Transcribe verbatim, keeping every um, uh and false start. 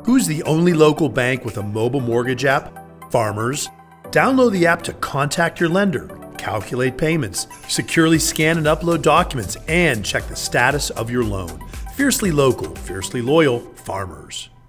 Who's the only local bank with a mobile mortgage app? Farmers. Download the app to contact your lender, calculate payments, securely scan and upload documents, and check the status of your loan. Fiercely local, fiercely loyal, Farmers.